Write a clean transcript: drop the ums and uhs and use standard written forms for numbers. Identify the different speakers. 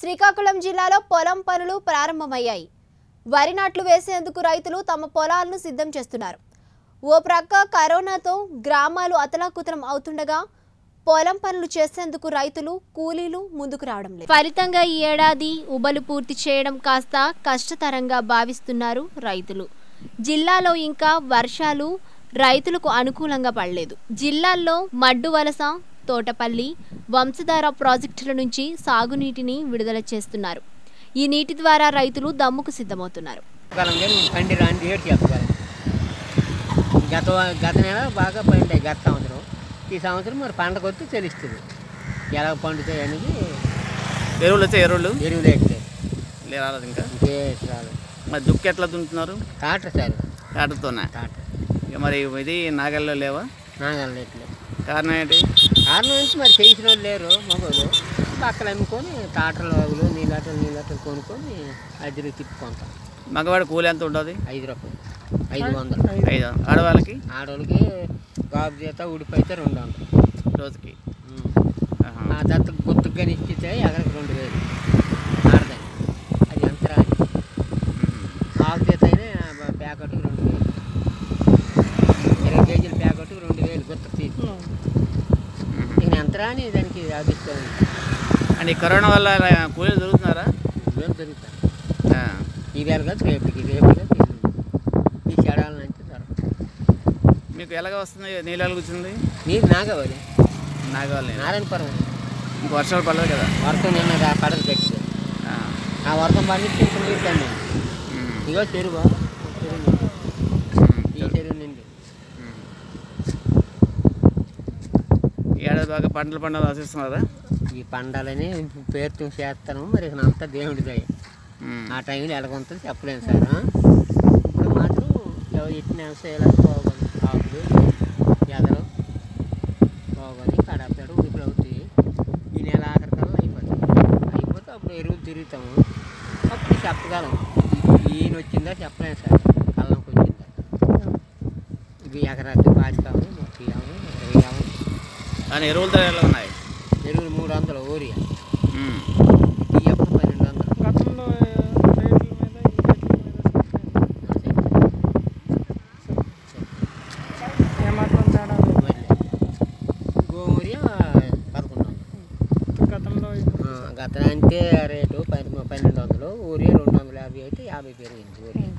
Speaker 1: శ్రీకాకుళం జిల్లాలో పొలం పనులు ప్రారంభమయ్యాయి. వరి నాట్లు వేసేందుకు రైతులు తమ పొలాలను సిద్ధం చేస్తున్నారు. ఓ ప్రక్క కరోనాతో గ్రామాలు అతలాకుతలం అవుతుండగా పొలం పనులు చేసేందుకు రైతులు కూలీలు ముందుకు రావడం లేదు. ఫలితంగా ఈ ఏడాది ఉబలు పూర్తి చేయడం కాస్త కష్టతరంగా భావిస్తున్నారు రైతులు. జిల్లాలో ఇంకా వర్షాలు రైతులకు అనుకూలంగా పడలేదు. జిల్లాల్లో మడ్డు వలస, తోటపల్లి, వంశధార ప్రాజెక్టుల నుంచి సాగునీటిని విడుదల చేస్తున్నారు. ఈ నీటి ద్వారా రైతులు దమ్ముకు సిద్ధమవుతున్నారు.
Speaker 2: గత నెల బాగా పండాయి. గత సంవత్సరం ఈ సంవత్సరం మరి పండగ వచ్చి తెలుస్తుంది ఎలా పండుతాయి అనేది.
Speaker 3: ఎరువులు వచ్చాయి, ఎరువులు
Speaker 2: ఎక్కితే
Speaker 3: రాలేదు ఇంకా
Speaker 2: రాలేదు.
Speaker 3: మరి దుక్కి ఎట్లా దున్నుతున్నారు?
Speaker 2: ట్రాక్టర్ సార్,
Speaker 3: ట్రాక్టర్తోనే.
Speaker 2: ట్రాక్టర్
Speaker 3: మరి ఇది నాగల్లో లేవా?
Speaker 2: నాగలు లేట్లేదు.
Speaker 3: కారణం ఏంటి?
Speaker 2: కారణం నుంచి మరి చేసిన వాళ్ళు లేరు. మగవాళ్ళు పక్కన అమ్ముకొని ట్రాక్టర్లు వాగులు నీళ్ళట్లు కొనుక్కొని అద్దెలు తిప్పుకుంటాం.
Speaker 3: మగవాడి కూలి ఎంత ఉంటుంది?
Speaker 2: 5 రూపాయలు, 500.
Speaker 3: ఆడవాళ్ళకి
Speaker 2: గాబు చేత ఉడిపోయితే 200
Speaker 3: రోజుకి.
Speaker 2: ఆ దత్త గుర్తుగా ఇచ్చితే ఎకరికి 2000 ఆడదాయి. అది ఎంత రాని ఆకు చేత అయినా ప్యాకెట్కి 2000, 20 కేజీల ప్యాకెట్కి 2000 గుర్తుకు తీసి నేను ఎంత రాని దానికి ఆదిస్తాను.
Speaker 3: అంటే ఈ కరోనా వల్ల కూలీలు దొరుకుతున్నారా?
Speaker 2: మేము దొరుకుతాం. ఈ వేళ కాదు రేపుకి ఈ చెడాల నుంచి దొరకదు.
Speaker 3: మీకు ఎలాగ వస్తుంది? నీళ్ళు ఎలాగొచ్చింది?
Speaker 2: నీరు నాగవాలి నారాయణపురం.
Speaker 3: ఇంక వర్షాలు పడలేదు కదా?
Speaker 2: వర్షం నిన్న పడదు పెట్టి ఆ వర్షం పండించి ఇప్పుడు నీరు తండి. ఇగో చెరువు, ఈ చెరువు నిండి
Speaker 3: ఏడాది బాగా పంటలు ఆశిస్తున్నారా?
Speaker 2: ఈ పండాలని పేరుతో చేస్తాను. మరి అంతా దేవుడిదే. ఆ టైంలో ఎలాగొంటుంది చెప్పలేను సార్. ఇప్పుడు మాత్రం ఎట్టిన వ్యవసాయాలు బాగుంది. ఆకులు ఎదలు బాగుంది. కడపేడు ఇప్పుడు అవుతాయి. ఈ నెల ఆఖరికల్లా అయిపోతే అప్పుడు ఎరువులు తిరుగుతాము. అప్పుడు చెప్పగలం ఈయన వచ్చిందా చెప్పలేను సార్. కళ్ళంకి వచ్చిందా ఇవి ఎకరాకి 5 కావాలి, 30 కావాలి, 20 కావాలి.
Speaker 3: కానీ ఎరువుల ధర ఎలా ఉన్నాయి?
Speaker 2: ఎరువులు 300 ఓరియా, ఈ అప్పుడు 1200.
Speaker 4: గతంలో ఏమాత్రం తేడా?
Speaker 2: గోమూరియా 1100.
Speaker 4: గతంలో
Speaker 2: గత అంటే రేటు 1200, ఊరియా 250 అయితే 50 పెరిగింది. ఊరియా